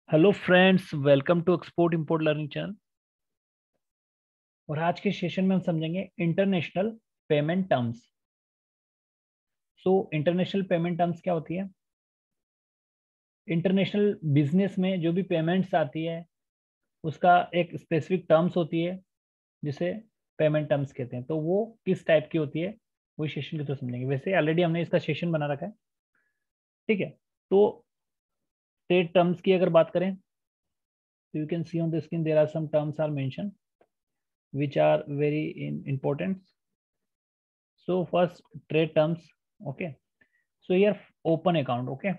Hello friends, welcome to export import learning channel. और आज के सेशन में हम समझेंगे international payment terms. So international payment terms क्या होती है? इंटरनेशनल बिजनेस में जो भी पेमेंट्स आती है उसका एक स्पेसिफिक टर्म्स होती है जिसे पेमेंट टर्म्स कहते हैं। तो वो किस टाइप की होती है वही सेशन के थ्रू समझेंगे। वैसे ऑलरेडी हमने इसका सेशन बना रखा है, ठीक है। तो ट्रेड टर्म्स की अगर बात करें तो you can see on the screen there are some terms are mention which are very important. So first, trade terms. Okay. So here open account. Okay.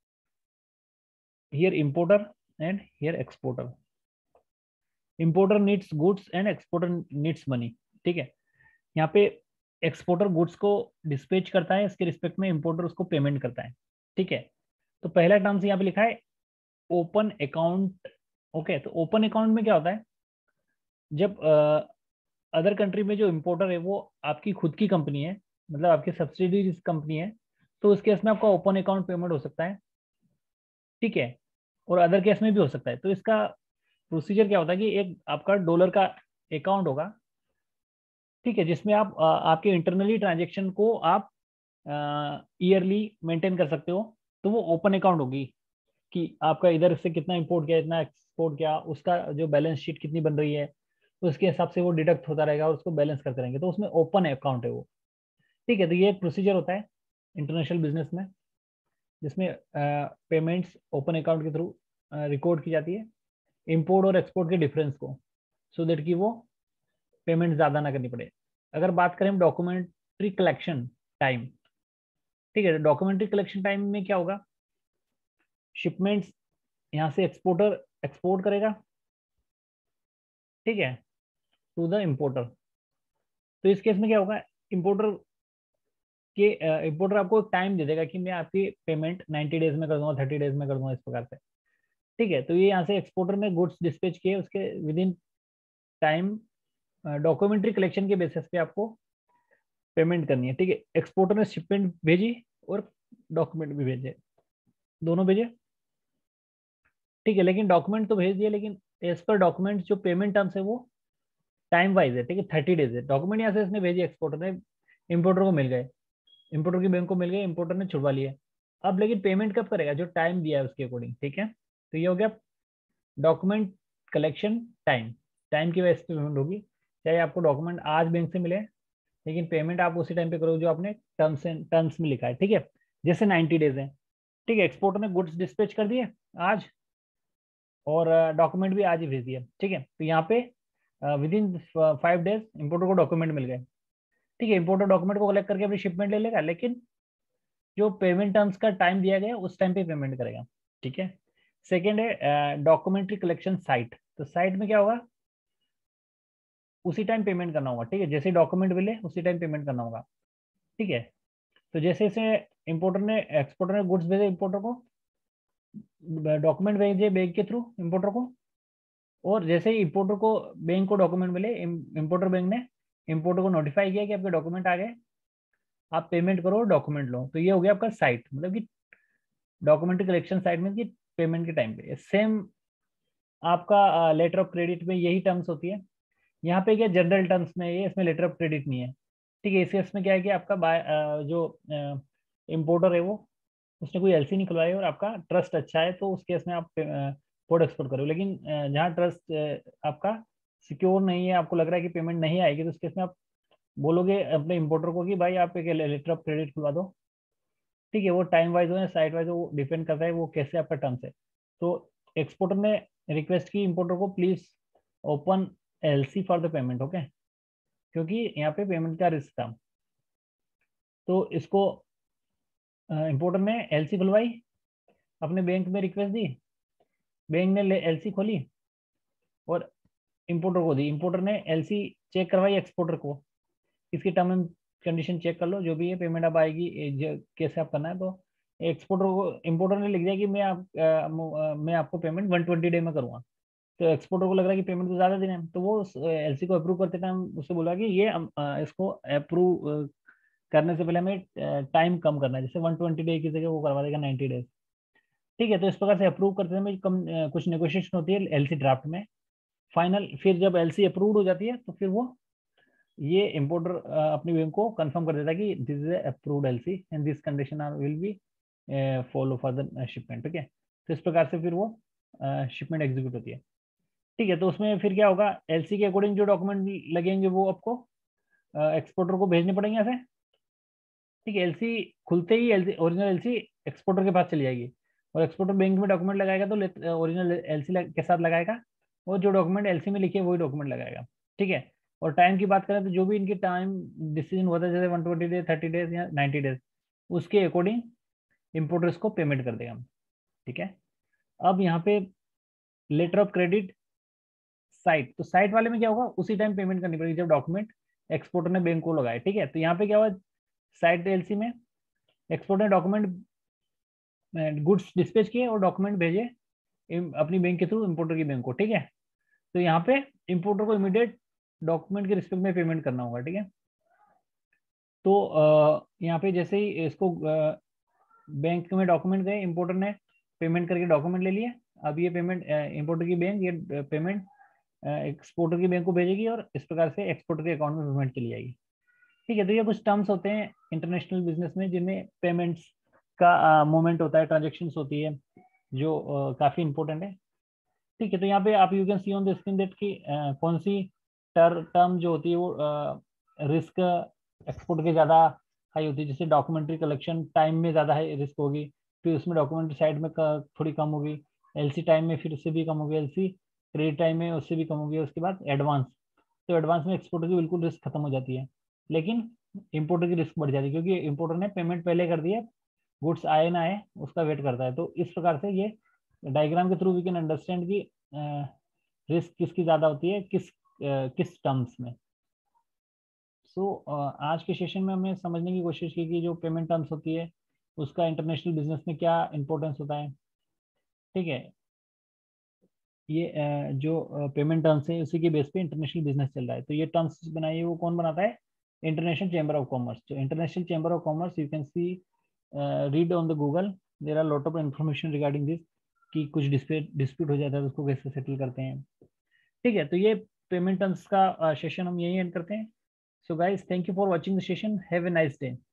Here importer and here exporter. Importer needs goods and exporter needs money. ठीक है। यहाँ पे exporter goods को dispatch करता है, इसके respect में importer उसको पेमेंट करता है। ठीक है। तो पहला टर्म्स यहाँ पे लिखा है ओपन अकाउंट। ओके। तो ओपन अकाउंट में क्या होता है? जब अदर कंट्री में जो इम्पोर्टर है वो आपकी खुद की कंपनी है, मतलब आपकी सब्सिडीज कंपनी है, तो उस केस में आपका ओपन अकाउंट पेमेंट हो सकता है। ठीक है। और अदर केस में भी हो सकता है। तो इसका प्रोसीजर क्या होता है कि एक आपका डॉलर का अकाउंट होगा, ठीक है, जिसमें आप आपके इंटरनली ट्रांजेक्शन को आप ईयरली मेंटेन कर सकते हो। तो वो ओपन अकाउंट होगी कि आपका इधर से कितना इंपोर्ट किया, इतना एक्सपोर्ट किया, उसका जो बैलेंस शीट कितनी बन रही है उसके हिसाब से वो डिडक्ट होता रहेगा और उसको बैलेंस करते रहेंगे। तो उसमें ओपन अकाउंट है वो। ठीक है। तो ये एक प्रोसीजर होता है इंटरनेशनल बिजनेस में जिसमें पेमेंट्स ओपन अकाउंट के थ्रू रिकॉर्ड की जाती है इंपोर्ट और एक्सपोर्ट के डिफरेंस को, सो दैट कि वो पेमेंट ज़्यादा ना करनी पड़े। अगर बात करें डॉक्यूमेंट्री कलेक्शन टाइम, ठीक है, डॉक्यूमेंट्री कलेक्शन टाइम में क्या होगा? शिपमेंट्स यहाँ से एक्सपोर्टर एक्सपोर्ट करेगा, ठीक है, टू द इम्पोर्टर। तो इस केस में क्या होगा? इम्पोर्टर के इम्पोर्टर आपको एक टाइम दे देगा कि मैं आपकी पेमेंट 90 डेज में कर दूंगा, 30 डेज में कर दूंगा, इस प्रकार से। ठीक है। तो ये यहाँ से एक्सपोर्टर ने गुड्स डिस्पैच किए, उसके within time documentary collection के बेसिस पे आपको पेमेंट करनी है। ठीक है। एक्सपोर्टर ने शिपमेंट भेजी और डॉक्यूमेंट भी भेजे, दोनों भेजे। ठीक है। लेकिन डॉक्यूमेंट तो भेज दिए, लेकिन एज पर डॉक्यूमेंट जो पेमेंट टर्म्स है वो टाइम वाइज है। ठीक है। 30 डेज है। डॉक्यूमेंट यहाँ से इसने भेजी, एक्सपोर्टर ने, इम्पोर्टर को मिल गए, इम्पोर्टर की बैंक को मिल गए, इम्पोर्टर ने छुड़वा लिए। अब लेकिन पेमेंट कब करेगा? जो टाइम दिया है उसके अकॉर्डिंग। ठीक है। तो ये हो गया डॉक्यूमेंट कलेक्शन टाइम। टाइम की वजह से पेमेंट होगी, चाहे आपको डॉक्यूमेंट आज बैंक से मिले, लेकिन पेमेंट आप उसी टाइम पे करोगे जो आपने टर्म्स में लिखा है। ठीक है। जैसे 90 डेज है। ठीक है। एक्सपोर्टर ने गुड्स डिस्पैच कर दिए आज और डॉक्यूमेंट भी आज ही भेज दिया। ठीक है। तो यहाँ पे विद इन 5 डेज इम्पोर्टर को डॉक्यूमेंट मिल गए। ठीक है। इम्पोर्टर डॉक्यूमेंट को कलेक्ट करके अपनी शिपमेंट ले लेगा, लेकिन जो पेमेंट टर्म्स का टाइम दिया गया उस टाइम पे पेमेंट करेगा। ठीक है। सेकेंड है डॉक्यूमेंट्री कलेक्शन साइट। तो साइट में क्या होगा? उसी टाइम पेमेंट करना होगा। ठीक है। जैसे डॉक्यूमेंट मिले उसी टाइम पेमेंट करना होगा। ठीक है। तो जैसे जैसे एक्सपोर्टर ने गुड्स भेजे इम्पोर्टर को, डॉक्यूमेंट भेजे बैंक के थ्रू इम्पोर्टर को, और जैसे ही इम्पोर्टर को बैंक को डॉक्यूमेंट मिले, इम्पोर्टर बैंक ने इम्पोर्टर को नोटिफाई किया कि आपके डॉक्यूमेंट आ गए, आप पेमेंट करो, डॉक्यूमेंट लो। तो ये हो गया आपका साइट, मतलब कि डॉक्यूमेंट्री कलेक्शन साइट में कि पेमेंट के टाइम पे। सेम आपका लेटर ऑफ क्रेडिट में यही टर्म्स होती है। यहाँ पे क्या जनरल टर्म्स में ये, इसमें लेटर ऑफ क्रेडिट नहीं है। ठीक है। इस केस में क्या है कि आपका जो इम्पोर्टर है वो, उसने कोई एलसी निकलवाई और आपका ट्रस्ट अच्छा है, तो उस केस में आप पोर्ट एक्सपोर्ट करो। लेकिन जहाँ ट्रस्ट आपका सिक्योर नहीं है, आपको लग रहा है कि पेमेंट नहीं आएगी, तो उस केस में आप बोलोगे अपने इम्पोर्टर को कि भाई आप एक लेटर ऑफ क्रेडिट खुलवा दो। ठीक है। वो टाइम वाइज हो या साइट वाइज हो, वो डिपेंड करता है वो कैसे आपका टर्म्स है। तो एक्सपोर्टर ने रिक्वेस्ट की इम्पोर्टर को, please open LC for the payment. Okay. क्योंकि यहाँ पे पेमेंट का रिस्क था, तो इसको इम्पोर्टर ने एलसी खुलवाई, अपने बैंक में रिक्वेस्ट दी, बैंक ने एलसी खोली और इम्पोर्टर को दी। इम्पोर्टर ने एलसी चेक करवाई एक्सपोर्टर को, इसकी टर्म एंड कंडीशन चेक कर लो जो भी है, पेमेंट अब आएगी, कैसे आप करना है। तो एक्सपोर्टर को, इम्पोर्टर ने लिख दिया कि मैं आपको पेमेंट 120 डे में करूँगा। तो एक्सपोर्टर को लग रहा है कि पेमेंट तो ज़्यादा दिन है, तो वो एलसी को अप्रूव करते टाइम उससे बोला कि ये इसको अप्रूव करने से पहले हमें टाइम कम करना है, जैसे 120 डे की जगह वो करवा देगा 90 डेज। ठीक है। तो इस प्रकार से अप्रूव करते समय कुछ नेगोशिएशन होती है एलसी ड्राफ्ट में। फाइनल फिर जब एलसी अप्रूव्ड हो जाती है तो फिर वो ये इम्पोर्टर अपनी बैंक को कंफर्म कर देता है कि this is approved LC and this condition are will be follow for the shipment. ठीक है। तो इस प्रकार से फिर वो शिपमेंट एग्जीक्यूट होती है। ठीक है। तो उसमें फिर क्या होगा, एलसी के अकॉर्डिंग जो डॉक्यूमेंट लगेंगे वो आपको एक्सपोर्टर को भेजने पड़ेंगे ऐसे। ठीक है। एलसी खुलते ही एलसी ओरिजिनल एलसी एक्सपोर्टर के पास चली जाएगी, और एक्सपोर्टर बैंक में डॉक्यूमेंट लगाएगा तो ओरिजिनल एलसी के साथ लगाएगा, और जो डॉक्यूमेंट एलसी में लिखे वही डॉक्यूमेंट लगाएगा। ठीक है। और टाइम की बात करें तो जो भी इनकी टाइम डिसीजन होता है, जैसे 120 डेज, 30 डेज या 90 डेज, उसके अकॉर्डिंग इम्पोर्टर्स को पेमेंट कर देगा। ठीक है। अब यहाँ पे लेटर ऑफ क्रेडिट साइट, तो साइट वाले में क्या होगा, उसी टाइम पेमेंट करनी पड़ेगी जब डॉक्यूमेंट एक्सपोर्टर ने बैंक को लगाए। ठीक है। तो यहाँ पे क्या हुआ, साइट एलसी में एक्सपोर्टर ने डॉक्यूमेंट गुड्स डिस्पैच किए और डॉक्यूमेंट भेजे अपनी बैंक के थ्रू इम्पोर्टर की बैंक को। ठीक है। तो यहाँ पे इम्पोर्टर को इमीडिएट डॉक्यूमेंट के रिस्पेक्ट में पेमेंट करना होगा। ठीक है। तो यहाँ पे जैसे ही इसको बैंक में डॉक्यूमेंट गए, इम्पोर्टर ने पेमेंट करके डॉक्यूमेंट ले लिए। अब ये पेमेंट इम्पोर्टर की बैंक ये पेमेंट एक्सपोर्टर की बैंक को भेजेगी, और इस प्रकार से एक्सपोर्टर के अकाउंट में पेमेंट चली जाएगी। ठीक है। तो ये कुछ टर्म्स होते हैं इंटरनेशनल बिजनेस में जिनमें पेमेंट्स का मूवमेंट होता है, ट्रांजेक्शन्स होती है, जो काफ़ी इंपॉर्टेंट है। ठीक है। तो यहाँ पे आप you can see on the screen that कि कौन सी टर्म जो होती है वो रिस्क एक्सपोर्ट के ज़्यादा हाई होती है। जैसे डॉक्यूमेंट्री कलेक्शन टाइम में ज़्यादा हाई रिस्क होगी, फिर उसमें डॉक्यूमेंट्री साइड में थोड़ी कम होगी, एलसी टाइम में फिर उससे भी कम होगी, एलसी क्रेडिट टाइम में उससे भी कम होगी। उसके बाद एडवांस, तो एडवांस में एक्सपोर्टर की बिल्कुल रिस्क खत्म हो जाती है, लेकिन इम्पोर्टर की रिस्क बढ़ जाती है, क्योंकि इम्पोर्टर ने पेमेंट पहले कर दी है, गुड्स आए ना आए उसका वेट करता है। तो इस प्रकार से ये डायग्राम के थ्रू वी कैन अंडरस्टैंड कि रिस्क किसकी ज़्यादा होती है किस टर्म्स में। सो आज के सेशन में हमने समझने की कोशिश की कि जो पेमेंट टर्म्स होती है उसका इंटरनेशनल बिजनेस में क्या इंपॉर्टेंस होता है। ठीक है। ये जो पेमेंट टर्म्स है उसी के बेस पे इंटरनेशनल बिजनेस चल रहा है। तो ये टर्म्स बनाई है वो कौन बनाता है, इंटरनेशनल चैम्बर ऑफ कॉमर्स। जो International Chamber of Commerce, you can see read on the Google, there are lot of information regarding this, कि कुछ डिस्प्यूट हो जाता है तो उसको कैसे सेटल करते हैं। ठीक है। तो ये पेमेंट टर्म्स का सेशन हम यही एंड करते हैं। So guys, thank you for watching the session, have a nice day.